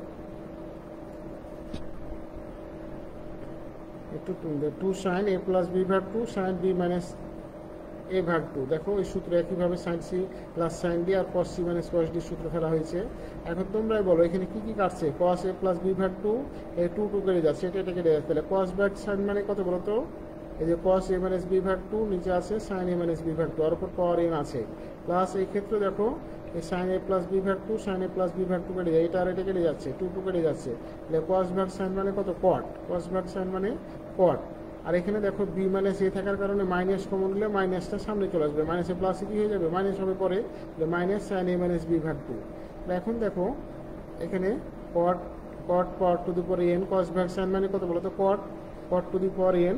একটু 2 sin a প্লাস b ভাগ 2 sin b মাইনাস a ভাগ 2। দেখো এই সূত্র একইভাবে sin c plus sin d আর cos c minus cos d সূত্র ফেলা হয়েছে। এখন তোমরাই বলো এখানে কি কি কাটছে? cos a প্লাস b ভাগ 2, এই 2 কেটে যাচ্ছে, এটা কেটে যাচ্ছে। তাহলে cos ভাগ sin মানে কত বলো তো? এই যে cos a মাইনাস b ভাগ 2, নিচে আছে sin a মাইনাস b ভাগ 2 আর উপর পাওয়ার n আছে, প্লাস এই ক্ষেত্রে দেখো এই sin a প্লাস b ভাগ 2 sin a প্লাস b ভাগ 2 কেটে যায়, এটা আর এটা কেটে যাচ্ছে, 2 কেটে যাচ্ছে। তাহলে cos ভাগ sin মানে কত? cot। cos ভাগ sin মানে cot। আর এখানে দেখো b মাইনাস a থাকার কারণে মাইনাস কমন নিলে মাইনাসটা সামনে চলে আসবে, মাইনাসে প্লাসে কি হয়ে যাবে? মাইনাস হবে পরে, minus sin a minus b ভাগ 2। এখন দেখো এখানে cot power to the power n, cos ভাগ sin মানে কত বলো তো? cot to the power n।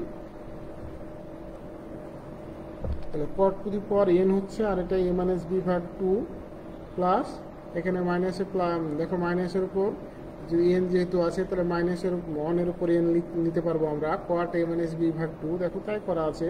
তাহলে cot to the power n হচ্ছে, আর এটা a মাইনাস b ভাগ 2 প্লাস এখানে মাইনাসে দেখো মাইনাসের উপর যদি n যেহেতু আছে তাহলে মাইনাসের 1 এর উপর n নিতে পারবো আমরা, cot a মাইনাস b ভাগ 2। দেখো তাই করা আছে।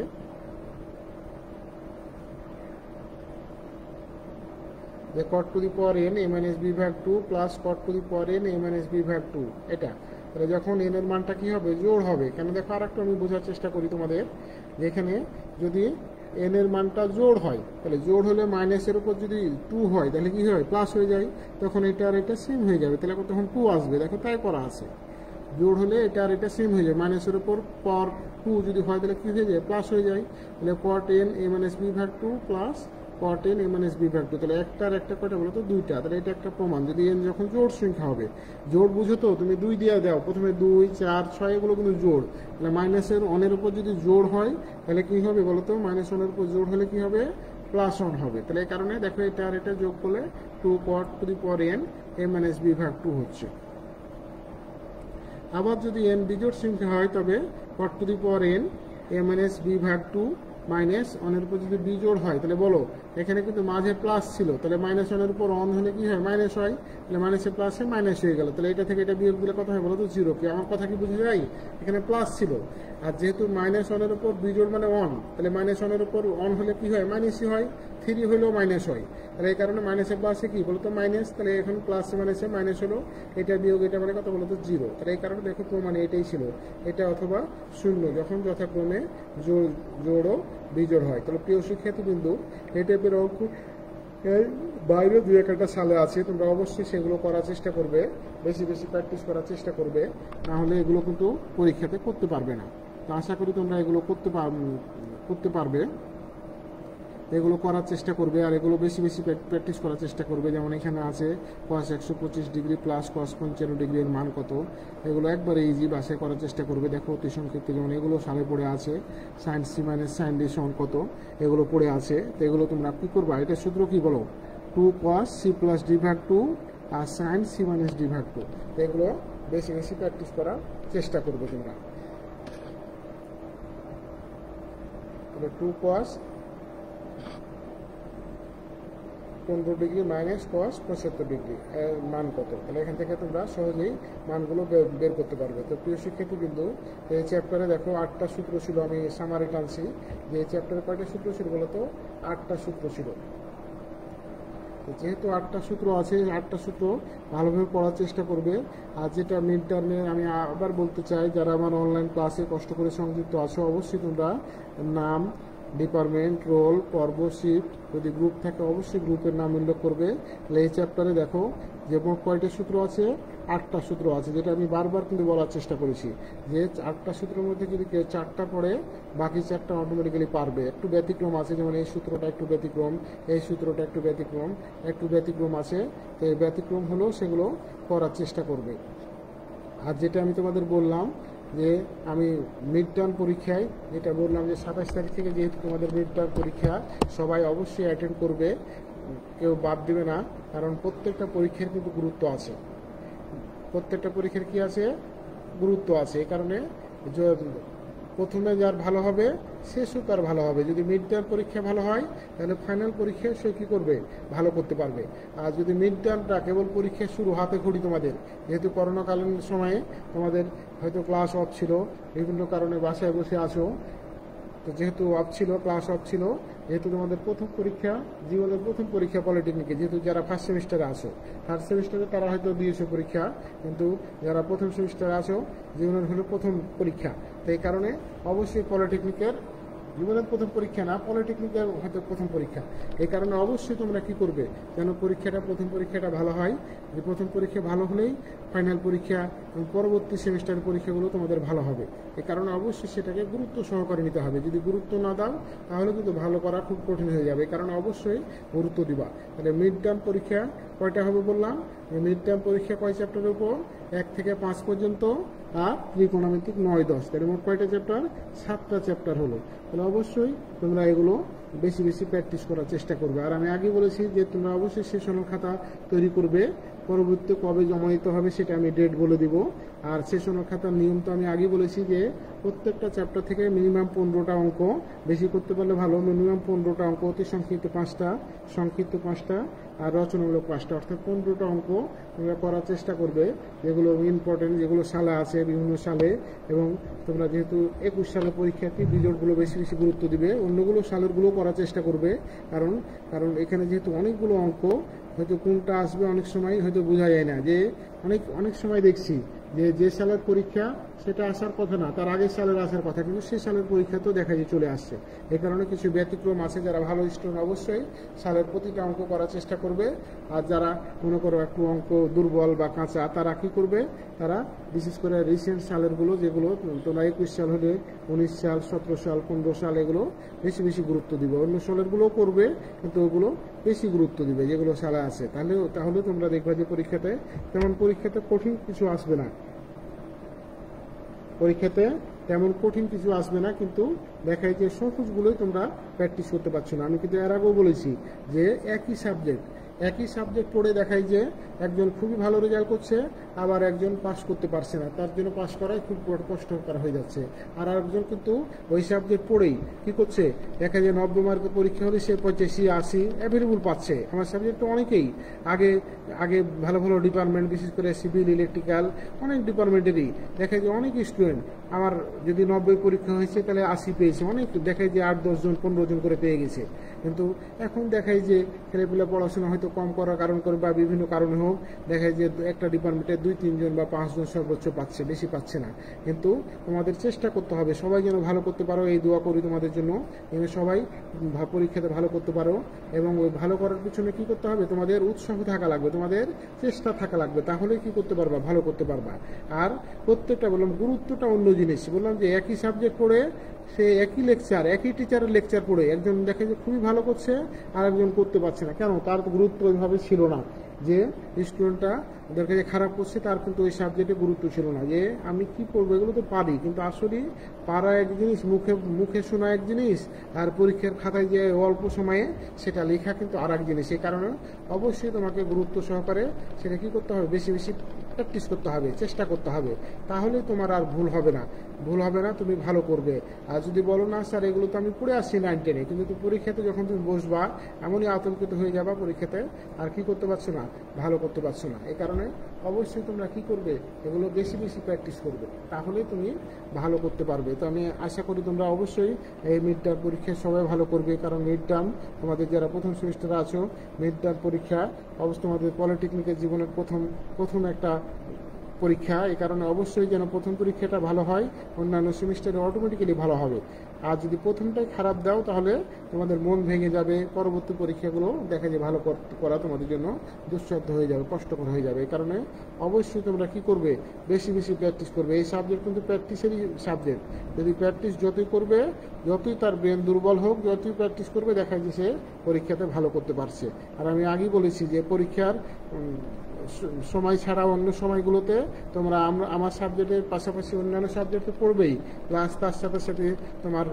cot to the power n a minus b ভাগ 2 plus cot to the power n a minus b ভাগ 2 এটা। তাহলে যখন এন এর মানটা কি হবে, জোড় হবে। কেন দেখো আরেকটু আমি বোঝার চেষ্টা করি তোমাদের, যেখানে যদি এন এর মানটা জোড় হয়, তাহলে জোড় হলে মাইনাসের উপর যদি 2 হয় তাহলে কি হয়, প্লাস হয়ে যায়, তখন এটা আর এটা সেম হয়ে যাবে, তাহলে তখন 2 আসবে। দেখো তাই করা আছে, জোড় হলে এটা আর এটা সেম হয়ে যায়, মাইনাসের উপর পর 2 যদি হয় তাহলে কি হয়ে যায়, প্লাস হয়ে যায়। তাহলে cot n a - b ভাগ 2 plus cot n a - b ভাগ 2, তাহলে একটা আর একটা কয়টা বলো তো, দুইটা। তাহলে এটা একটা প্রমাণ, যদি n যখন জোড় সংখ্যা হবে, জোড় বুঝো তো, তুমি 2 দিয়ে দাও, প্রথমে 2 4 6 এগুলো কিন্তু জোড়। তাহলে মাইনাসের 1 এর উপর যদি জোড় হয় তাহলে কি হবে বলো তো, -1 এর উপর জোড় হলে কি হবে, +1 হবে। তাহলে এই কারণে দেখো এটা আর এটা যোগ করলে 2 cot n a - b ভাগ 2 হচ্ছে। আবার যদি n বিজোড় সংখ্যা হয় তবে cot n a - b ভাগ 2 মাইনাস 1 এর উপর যদি বিজোড় হয়, তাহলে বলো এখানে কিন্তু মাঝে প্লাস ছিল, তাহলে -1 এর উপর 1 হলে কি হয়, মাইনাস হয়, তাহলে মাইনাসে প্লাসে মাইনাস হয়ে গেল, তাহলে এটা থেকে এটা বিয়োগ দিলে কত হয় বলো তো, 0। কি আমার কথা কি বুঝে যায়, এখানে প্লাস ছিল, আর যেহেতু -1 এর উপর বিজোড় মানে 1, তাহলে -1 এর উপর 1 হলে কি হয়, মাইনাসই হয়, 3 হলেও মাইনাস হয়, তাহলে এই কারণে মাইনাসে প্লাসে কি বলতো মাইনাস, তাহলে এখন প্লাসে মাইনাসে মাইনাস হলো, এটা বিয়োগ এটা মানে কত বলতো 0। তাহলে এই কারণে দেখো প্রমাণে এটাই ছিল, এটা অথবা 0 যখন যথাক্রমে জোড় ও বিজোড় হয়। তাহলে প্রিয় শিক্ষার্থীবৃন্দ, এই টাইপের অঙ্ক এর বাইরে 2-1টা সালে আছে, তোমরা অবশ্যই সেগুলো করার চেষ্টা করবে, বেশি বেশি প্র্যাকটিস করার চেষ্টা করবে, না হলে এগুলো কিন্তু পরীক্ষাতে করতে পারবে না। তো আশা করি তোমরা এগুলো করতে পারবে, এগুলো করার চেষ্টা করবে, আর এগুলো বেশি বেশি প্র্যাকটিস করার চেষ্টা করবে। যেমন এখানে আছে cos 125 degree plus cos 55 degree এর মান কত, এগুলো একবারে ইজি বাসায় করার চেষ্টা করবে। দেখো অতি সংক্ষিপ্ত, যেমন এগুলো সালে পড়ে আছে, sin c - sin d সমান কত, এগুলো পড়ে আছে। তো এগুলো তোমরা কি করবা, এটা সূত্র কি বলো, 2 cos c প্লাস d ভাগ 2 আর sin c - d ভাগ 2। তো এগুলো বেশি বেশি প্র্যাকটিস করার চেষ্টা করবে তোমরা। তাহলে 2 cos 15 degree minus cos 75 degree এর মান কত, তাহলে এখান থেকে তোমরা সহজেই মানগুলো বের করতে পারবে। তো প্রিয় শিক্ষার্থী কিন্তু এই চ্যাপ্টারে দেখো 8টা সূত্র ছিল, আমি সামারি টানছি যে এই চ্যাপ্টারে কয়টা সূত্র ছিল বলতো, 8টা সূত্র ছিল। যেহেতু 8টা সূত্র আছে, 8টা সূত্র ভালোভাবে পড়ার চেষ্টা করবে। আর যেটা মিড টার্মে আমি আবার বলতে চাই, যারা আমার অনলাইন ক্লাসে কষ্ট করে সংযুক্ত আছো, অবশ্যই তোমরা নাম, ডিপার্টমেন্ট, রোল, পর্ব, শিফট যদি গ্রুপ থাকে অবশ্যই গ্রুপের নাম উল্লেখ করবে। তাহলে এই চ্যাপ্টারে দেখো যে মোট কয়টা সূত্র আছে, 8টা সূত্র আছে, যেটা আমি বারবার কিন্তু বলার চেষ্টা করেছি যে 8টা সূত্রের মধ্যে যদি কেউ 4টা পড়ে বাকি 4টা অটোমেটিক্যালি পারবে। একটু ব্যতিক্রম আছে, যেমন এই সূত্রটা একটু ব্যতিক্রম, এই সূত্রটা একটু ব্যতিক্রম আছে। তো এই ব্যতিক্রম হলেও সেগুলো করার চেষ্টা করবে। আর যেটা আমি তোমাদের বললাম যে আমি মিড টার্ম পরীক্ষায় যেটা বললাম যে 27 তারিখ থেকে যেহেতু তোমাদের মিড টার্ম পরীক্ষা, সবাই অবশ্যই অ্যাটেন্ড করবে, কেউ বাদ দেবে না, কারণ প্রত্যেকটা পরীক্ষার কিন্তু গুরুত্ব আছে, প্রত্যেকটা পরীক্ষার কি আছে, গুরুত্ব আছে। এই কারণে প্রথমে যার ভালো হবে শেষও তার ভালো হবে। যদি মিড টার্ম পরীক্ষা ভালো হয় তাহলে ফাইনাল পরীক্ষায় সে কী করবে, ভালো করতে পারবে। আর যদি মিড টার্মটা কেবল পরীক্ষা শুরু হাতে খড়ি, তোমাদের যেহেতু করোনাকালীন সময়ে তোমাদের হয়তো ক্লাস অফ ছিল, বিভিন্ন কারণে বাসায় বসে আসো, তো যেহেতু অফ ছিল, ক্লাস অফ ছিল, যেহেতু তোমাদের প্রথম পরীক্ষা, জীবনের প্রথম পরীক্ষা পলিটেকনিকে, যেহেতু যারা ফার্স্ট সেমিস্টারে আসো, থার্ড সেমিস্টারে তারা হয়তো দিয়েছো পরীক্ষা, কিন্তু যারা প্রথম সেমিস্টারে আসো জীবনের হলো প্রথম পরীক্ষা। তো এই কারণে অবশ্যই পলিটেকনিকের জীবনের প্রথম পরীক্ষা না, পলিটেকনিকের হয়তো প্রথম পরীক্ষা, এই কারণে অবশ্যই তোমরা কি করবে, যেন প্রথম পরীক্ষাটা ভালো হয়। যে প্রথম পরীক্ষা ভালো হলেই ফাইনাল পরীক্ষা এবং পরবর্তী সেমিস্টারের পরীক্ষাগুলো তোমাদের ভালো হবে। এই কারণে অবশ্যই সেটাকে গুরুত্ব সহকারে নিতে হবে। যদি গুরুত্ব না দাও তাহলে কিন্তু ভালো করা খুব কঠিন হয়ে যাবে, এই কারণে অবশ্যই গুরুত্ব দিবা। তাহলে মিড টার্ম পরীক্ষা কয়টা হবে বললাম, মিড টার্ম পরীক্ষা কয় চ্যাপ্টারের উপর, 1 থেকে 5 পর্যন্ত, আর ত্রিকোণমিতিক 9-10, তাহলে মোট কয়টা চ্যাপ্টার, 7টা চ্যাপ্টার হলো। তাহলে অবশ্যই তোমরা এগুলো বেশি বেশি প্র্যাকটিস করার চেষ্টা করবে। আর আমি আগে বলেছি যে তোমরা অবশ্যই সেশনাল খাতা তৈরি করবে, পরবর্তীতে কবে জমা দিতে হবে সেটা আমি ডেট বলে দিব। আর সেশনাল খাতার নিয়ম তো আমি আগে বলেছি যে প্রত্যেকটা চ্যাপ্টার থেকে মিনিমাম 15টা অঙ্ক, বেশি করতে পারলে ভালো, মিনিমাম 15টা অঙ্ক, অতি সংক্ষিপ্ত 5টা, সংক্ষিপ্ত 5টা, আর রচনামূলক 5টা, অর্থাৎ 15টা অঙ্ক তোমরা করার চেষ্টা করবে, যেগুলো ইম্পর্টেন্ট, যেগুলো সালে আছে বিভিন্ন সালে। এবং তোমরা যেহেতু 21 সালের পরীক্ষার্থী, বিজোড়গুলো বেশি বেশি গুরুত্ব দিবে, অন্যগুলো সালেরগুলো করার চেষ্টা করবে, কারণ এখানে যেহেতু অনেকগুলো অঙ্ক, হয়তো কোনটা আসবে অনেক সময় হয়তো বোঝা যায় না, যে অনেক সময় দেখছি যে যে সালের পরীক্ষা সেটা আসার কথা না, তার আগের সালের আসার কথা, কিন্তু সেই সালের পরীক্ষা তো দেখা যায় চলে আসছে। এই কারণে কিছু ব্যতিক্রম আছে। যারা ভালো স্টুডেন্ট অবশ্যই সালের প্রতিটা অঙ্ক করার চেষ্টা করবে। আর যারা মনে করো একটু অঙ্ক দুর্বল বা কাঁচা, তারা কি করবে, তারা বিশেষ করে রিসেন্ট সালেরগুলো, যেগুলো তোমরা 21 সাল হলে 19 সাল, 17 সাল, 15 সাল, এগুলো বেশি বেশি গুরুত্ব দিবে। অন্য সালেরগুলোও করবে, কিন্তু ওগুলো বেশি গুরুত্ব দিবে যেগুলো সালে আছে। তাহলে তোমরা দেখবে যে পরীক্ষাতে কঠিন কিছু আসবে না, তেমন কঠিন কিছু আসবে না, কিন্তু দেখায় যে সহজগুলোই তোমরা প্র্যাকটিস করতে পারছো না। আমি কিন্তু এর আগেও বলেছি যে একই সাবজেক্ট পড়ে দেখায় যে একজন খুবই ভালো রেজাল্ট করছে, আবার একজন পাস করতে পারছে না, তার জন্য পাস করাই খুব কষ্টকর হয়ে যাচ্ছে। আর আরেকজন কিন্তু ওই সাবজেক্ট পড়েই কি করছে, দেখা যায় 90 মার্কের পরীক্ষা হলে সে 85, 80 অ্যাভেলেবল পাচ্ছে। আমার সাবজেক্ট তো অনেকেই আগে ভালো ভালো ডিপার্টমেন্ট, বিশেষ করে সিভিল, ইলেকট্রিক্যাল, অনেক ডিপার্টমেন্টেরই দেখা যায় অনেক স্টুডেন্ট আমার যদি 90 পরীক্ষা হয়েছে তাহলে 80 পেয়েছে, অনেক দেখায় যে 8-10 জন 15 জন করে পেয়ে গেছে। কিন্তু এখন দেখায় যে ছেলেপিলা পড়াশোনা হয়তো কম করার কারণ করে বা বিভিন্ন কারণে হোক, দেখায় যে একটা ডিপার্টমেন্টে 2-3 জন বা 5 জন সর্বোচ্চ পাচ্ছে, বেশি পাচ্ছে না। কিন্তু তোমাদের চেষ্টা করতে হবে সবাই যেন ভালো করতে পারো, এই দোয়া করি তোমাদের জন্য, এবং সবাই পরীক্ষাতে ভালো করতে পারো। এবং ওই ভালো করার পিছনে কি করতে হবে, তোমাদের উৎসাহ থাকা লাগবে, তোমাদের চেষ্টা থাকা লাগবে, তাহলে কি করতে পারবা, ভালো করতে পারবা। আর প্রত্যেকটা বললাম গুরুত্বটা অন্য জিনিস, বললাম যে একই সাবজেক্ট পড়ে সে একই টিচারের লেকচার পড়ে একজন দেখে যে খুবই ভালো করছে আর একজন করতে পারছে না, কেন, তার গুরুত্ব ওইভাবে ছিল না। যে স্টুডেন্টটা ওদের কাছে খারাপ করছে, তার কিন্তু ওই সাবজেক্টে গুরুত্ব ছিল না, যে আমি কি পড়বো, এগুলো তো পারি, কিন্তু আসলে পারা এক জিনিস, মুখে শোনা এক জিনিস, আর পরীক্ষার খাতায় যে অল্প সময়ে সেটা লেখা কিন্তু আর এক জিনিস। এই কারণে অবশ্যই তোমাকে গুরুত্ব সহকারে সেটা কি করতে হবে, বেশি বেশি প্র্যাকটিস করতে হবে, চেষ্টা করতে হবে, তাহলে তোমার আর ভুল হবে না, তুমি ভালো করবে। আর যদি বলো না স্যার এগুলো তো আমি পড়ে আসছি 9-10-এ, কিন্তু পরীক্ষাতে যখন তুমি বসবা এমনই আতঙ্কিত হয়ে যাবা পরীক্ষাতে, আর কি করতে পারছো না, ভালো করতে পারছো না। এই কারণে অবশ্যই তোমরা কি করবে, এগুলো বেশি বেশি প্র্যাকটিস করবে, তাহলে তুমি ভালো করতে পারবে। তো আমি আশা করি তোমরা অবশ্যই এই মিড টার্ম পরীক্ষায় সবাই ভালো করবে, কারণ মিড টার্ম তোমাদের যারা প্রথম সেমিস্টারে আছো, মিড টার্ম পরীক্ষা অবশ্য তোমাদের পলিটেকনিকের জীবনের প্রথম একটা পরীক্ষা। এই কারণে অবশ্যই যেন প্রথম পরীক্ষাটা ভালো হয়, অন্যান্য সেমিস্টারে অটোমেটিক্যালি ভালো হবে। আর যদি প্রথমটাই খারাপ দাও তাহলে তোমাদের মন ভেঙে যাবে, পরবর্তী পরীক্ষাগুলো দেখা যায় ভালো করা তোমাদের জন্য দুঃসাধ্য হয়ে যাবে, কষ্টকর হয়ে যাবে। এই কারণে অবশ্যই তোমরা কি করবে, বেশি বেশি প্র্যাকটিস করবে। এই সাবজেক্ট কিন্তু প্র্যাকটিসেরই সাবজেক্ট, যদি প্র্যাকটিস যতই করবে, যতই তার ব্রেন দুর্বল হোক, যতই প্র্যাকটিস করবে, দেখা যায় সে পরীক্ষাতে ভালো করতে পারছে। আর আমি আগেই বলেছি যে পরীক্ষার সময় ছাড়া অন্য সময়গুলোতে তোমরা আমার সাবজেক্টের পাশাপাশি অন্যান্য সাবজেক্টে পড়বেই, প্লাস তার সাথে সাথে তোমার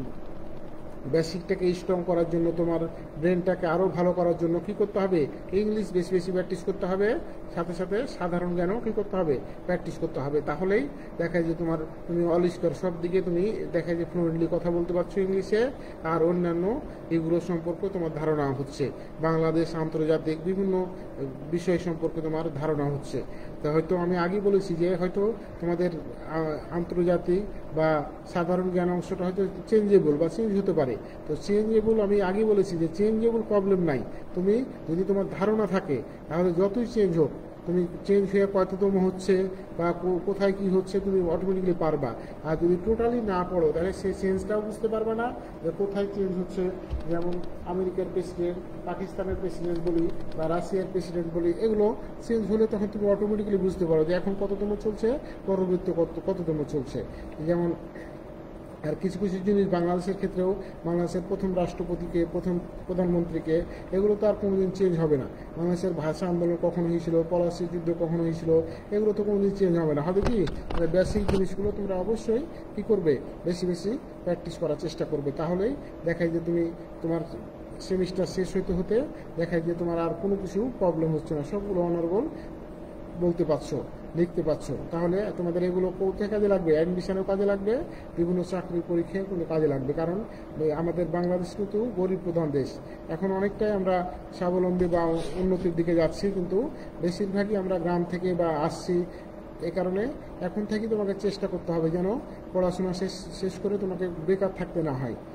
বেসিকটাকে স্ট্রং করার জন্য, তোমার ব্রেনটাকে আরও ভালো করার জন্য কি করতে হবে, ইংলিশ বেশি বেশি প্র্যাকটিস করতে হবে, সাথে সাথে সাধারণ জ্ঞানও কি করতে হবে, প্র্যাকটিস করতে হবে। তাহলেই দেখা যায় তুমি অল স্কোর সব দিকে তুমি দেখা যায় ফ্লুয়েন্টলি কথা বলতে পারছো ইংলিশে, আর অন্যান্য এগুলো সম্পর্কে তোমার ধারণা হচ্ছে, বাংলাদেশ, আন্তর্জাতিক বিভিন্ন বিষয় সম্পর্কে তোমার ধারণা হচ্ছে। তা হয়তো আমি আগেই বলেছি যে হয়তো তোমাদের আন্তর্জাতিক বা সাধারণ জ্ঞান অংশটা হয়তো চেঞ্জেবল বা চেঞ্জ হতে পারে। তো চেঞ্জেবল আমি আগেই বলেছি যে চেঞ্জেবল প্রবলেম নাই, তুমি যদি তোমার ধারণা থাকে তাহলে যতই চেঞ্জ হোক, তুমি চেঞ্জ হয়ে কততম হচ্ছে বা কোথায় কি হচ্ছে তুমি অটোমেটিকলি পারবা। আর যদি টোটালি না পড়ো তাহলে সেই চেঞ্জটাও বুঝতে পারবে না যে কোথায় চেঞ্জ হচ্ছে। যেমন আমেরিকার প্রেসিডেন্ট, পাকিস্তানের প্রেসিডেন্ট বলি বা রাশিয়ার প্রেসিডেন্ট বলি, এগুলো চেঞ্জ হলে তখন তুমি অটোমেটিক্যালি বুঝতে পারো যে এখন কততম চলছে, পরবর্তী কততম চলছে। যেমন আর কিছু কিছু জিনিস বাংলাদেশের ক্ষেত্রেও, বাংলাদেশের প্রথম রাষ্ট্রপতিকে, প্রথম প্রধানমন্ত্রীকে, এগুলো তো আর কোনোদিন চেঞ্জ হবে না। বাংলাদেশের ভাষা আন্দোলন কখনো হয়েছিল, পলাশি যুদ্ধ কখনো হয়েছিল, এগুলো তো কোনোদিন চেঞ্জ হবে না। হবে কি, বেসিক জিনিসগুলো তোমরা অবশ্যই কী করবে, বেশি বেশি প্র্যাকটিস করার চেষ্টা করবে, তাহলেই দেখায় যে তোমার সেমিস্টার শেষ হতে দেখায় যে তোমার আর কোনো কিছু প্রবলেম হচ্ছে না, সবগুলো অনার্বল বলতে পারছো, লিখতে পারছো। তাহলে তোমাদের এগুলো কোথায় কাজে লাগবে, অ্যাডমিশনেও কাজে লাগবে, বিভিন্ন চাকরির পরীক্ষায় কিন্তু কাজে লাগবে। কারণ আমাদের বাংলাদেশ কিন্তু গরিব প্রধান দেশ, এখন অনেকটাই আমরা স্বাবলম্বী বা উন্নতির দিকে যাচ্ছি, কিন্তু বেশিরভাগই আমরা গ্রাম থেকে বা আসছি। এ কারণে এখন থেকে তোমাকে চেষ্টা করতে হবে যেন পড়াশোনা শেষ করে তোমাকে বেকার থাকতে না হয়।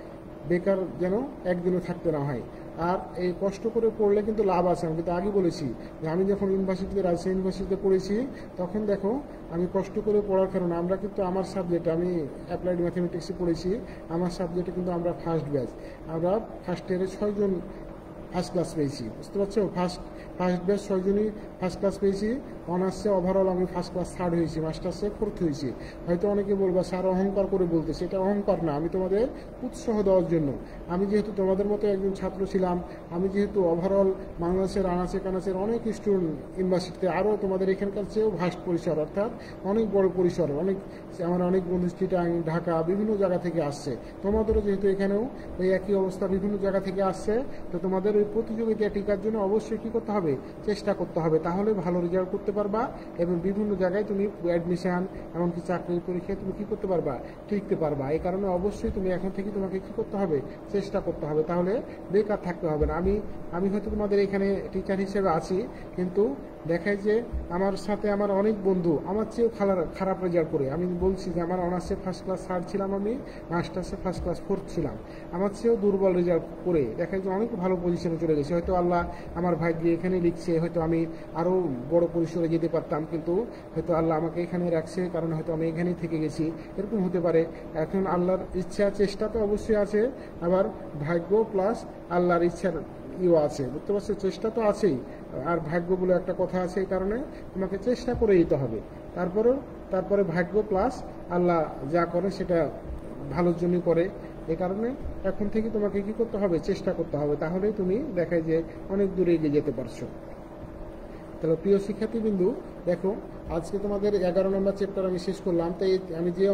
বেকার যেন একদিনও থাকতে না হয়। আর এই কষ্ট করে পড়লে কিন্তু লাভ আছে। আমি কিন্তু আগে বলেছি যে আমি যখন ইউনিভার্সিটিতে, রাজশাহী ইউনিভার্সিটিতে পড়েছি, তখন দেখো আমি কষ্ট করে পড়ার কারণে আমরা কিন্তু আমার সাবজেক্ট, আমি অ্যাপ্লাইড ম্যাথামেটিক্সে পড়েছি, আমার সাবজেক্টে কিন্তু আমরা ফার্স্ট ব্যাচ, আমরা ফার্স্ট ইয়ারে 6 জন ফার্স্ট ক্লাস পেয়েছি, বুঝতে পারছো? ফার্স্ট ব্যাচ 6 জনই ফার্স্ট ক্লাস পেয়েছি। অনার্সে ওভারঅল আমি ফার্স্ট ক্লাস থার্ড হয়েছি, মাস্টার্সে ফোর্থ হয়েছি। হয়তো অনেকে বলবা স্যার অহংকার করে বলতেছে, এটা অহংকার না, আমি তোমাদের উৎসাহ দেওয়ার জন্য। আমি যেহেতু তোমাদের মতো একজন ছাত্র ছিলাম, আমি যেহেতু ওভারঅল বাংলাদেশের আনাচে কানাচের অনেক স্টুডেন্ট ইউনিভার্সিটিতে, আরও তোমাদের এখানকার চেয়েও ভাস্ট পরিসর, অর্থাৎ অনেক বড় পরিসর, আমার অনেক বন্ধু চিটাং, ঢাকা, বিভিন্ন জায়গা থেকে আসছে। তোমাদেরও যেহেতু এখানেও ওই একই অবস্থা, বিভিন্ন জায়গা থেকে আসছে, তো তোমাদের ওই প্রতিযোগিতা টিকার জন্য অবশ্যই কী করতে হবে? চেষ্টা করতে হবে, তাহলে ভালো রেজাল্ট করতে পারবা এবং বিভিন্ন জায়গায় তুমি অ্যাডমিশন, এমনকি চাকরির পরীক্ষায় তুমি কী করতে পারবা? টিকতে পারবা। এই কারণে অবশ্যই তুমি এখন থেকে তোমাকে কী করতে হবে? চেষ্টা করতে হবে, তাহলে বেকার থাকতে হবে না। আমি হয়তো তোমাদের এখানে টিচার হিসেবে আছি, কিন্তু দেখায় যে আমার সাথে আমার অনেক বন্ধু আমার চেয়েও খারাপ রেজাল্ট করে। আমি বলছি যে আমার অনার্সে ফার্স্ট ক্লাস থার্ড ছিলাম, আমি মাস্টার্সে ফার্স্ট ক্লাস ফোর্থ ছিলাম, আমার চেয়েও দুর্বল রেজাল্ট করে দেখায় যে অনেক ভালো পজিশনে চলে গেছে। হয়তো আল্লাহ আমার ভাগ্যে এখানে লিখছে, হয়তো আমি আরও বড় পরিসরে যেতে পারতাম, কিন্তু হয়তো আল্লাহ আমাকে এখানে রাখছে কারণ হয়তো আমি এখানেই থেকে গেছি, এরকম হতে পারে। এখন আল্লাহর ইচ্ছা, চেষ্টা তো অবশ্যই আছে, আবার ভাগ্য প্লাস আল্লাহর ইচ্ছার আছে, বুঝতে পারছো? চেষ্টা তো আছেই, আর ভাগ্য বলে একটা কথা আছে, এই কারণে তোমাকে চেষ্টা করে দিতে হবে। তারপরে ভাগ্য প্লাস আল্লাহ যা করে সেটা ভালোর জন্যই করে। এই কারণে এখন থেকে তোমাকে কি করতে হবে? চেষ্টা করতে হবে, তাহলেই তুমি দেখায় যে অনেক দূরে এগিয়ে যেতে পারছো। তাহলে প্রিয় শিক্ষার্থীবৃন্দু, দেখো আজকে তোমাদের 11 নম্বর চ্যাপ্টার আমি শেষ করলাম। তাই আমি যে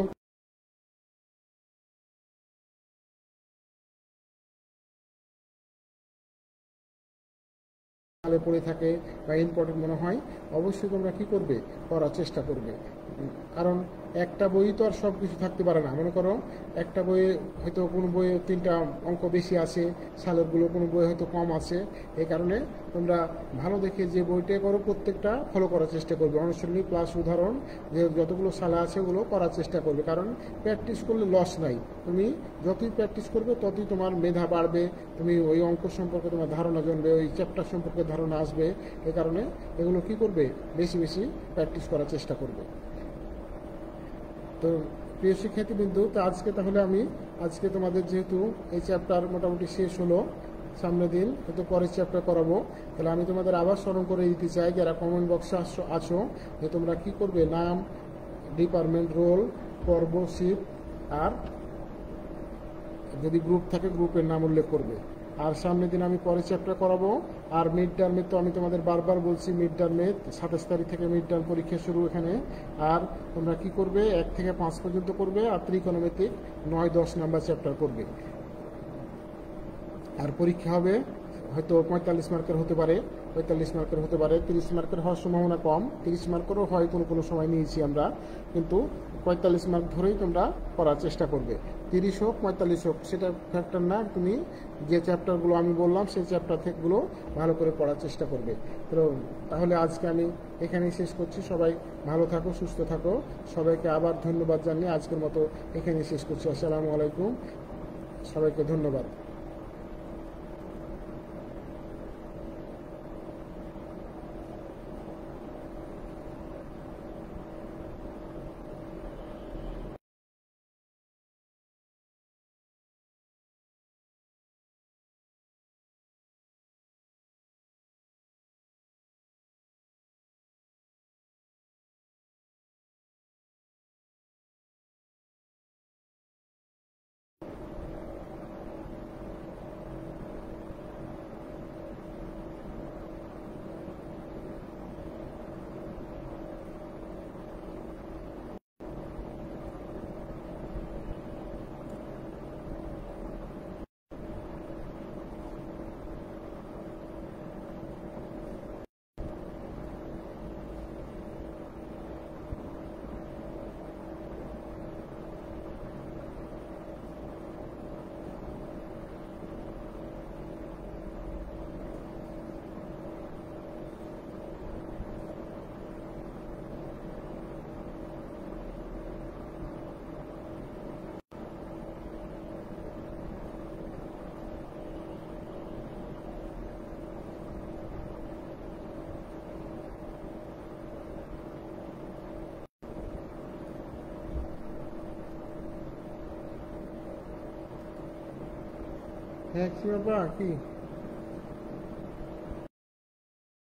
পড়ে থাকে বা ইম্পর্টেন্ট মনে হয়, অবশ্যই তোমরা কি করবে? করার চেষ্টা করবে। কারণ একটা বই তো আর সব কিছু থাকতে পারে না। মনে করো একটা বইয়ে হয়তো কোনো বইয়ে 3টা অঙ্ক বেশি আছে, সালেরগুলো কোনো বই হয়তো কম আছে। এই কারণে তোমরা ভালো দেখে যে বইটা করো প্রত্যেকটা ফলো করার চেষ্টা করবে, অনুশীলনী প্লাস উদাহরণ, যে যতগুলো সালে আছে ওগুলো করার চেষ্টা করবে। কারণ প্র্যাকটিস করলে লস নাই, তুমি যতই প্র্যাকটিস করবে ততই তোমার মেধা বাড়বে, তুমি ওই অঙ্ক সম্পর্কে তোমার ধারণা জমবে, ওই চ্যাপ্টার সম্পর্কে ধারণা আসবে। এই কারণে এগুলো কি করবে? বেশি বেশি প্র্যাকটিস করার চেষ্টা করবে। তো প্রিয় শিক্ষার্থীবৃন্দু, তো আজকে তোমাদের যেহেতু এই চ্যাপ্টার মোটামুটি শেষ হলো, সামনের দিন হয়তো পরের চ্যাপ্টার করাবো, তাহলে আমি তোমাদের আবার স্মরণ করে দিতে চাই, যারা কমেন্ট বক্সে আছো, যে তোমরা কি করবে? নাম, ডিপার্টমেন্ট, রোল, পর্ব, শিফট, আর যদি গ্রুপ থাকে গ্রুপের নাম উল্লেখ করবে। আর সামনের দিন আমি পরে চ্যাপ্টার করাবো। আর মিড টার্মে তো আমি তোমাদের বারবার বলছি, মিড টার্মে 27 তারিখ থেকে মিড টার্ম পরীক্ষা শুরু এখানে। আর তোমরা কি করবে? 1 থেকে 5 পর্যন্ত করবে, আর ত্রিকোণমিতিক 9-10 নাম্বার চ্যাপ্টার করবে। আর পরীক্ষা হবে হয়তো 45 মার্কের হতে পারে, 45 মার্কের হতে পারে, 30 মার্কের হওয়ার সম্ভাবনা কম, 30 মার্কেরও হয় কোনো সময় নিয়েছি আমরা, কিন্তু 45 মার্ক ধরেই তোমরা পড়ার চেষ্টা করবে। 30 হোক 45 হোক সেটা ফ্যাক্টর না, তুমি যে চ্যাপ্টারগুলো আমি বললাম সেই চ্যাপ্টার থেকেগুলো ভালো করে পড়ার চেষ্টা করবে। তো তাহলে আজকে আমি এখানেই শেষ করছি। সবাই ভালো থাকো, সুস্থ থাকো। সবাইকে আবার ধন্যবাদ জানিয়ে আজকের মতো এখানেই শেষ করছি। আসসালামু আলাইকুম, সবাইকে ধন্যবাদ। হ্যাঁ কি বাবা কি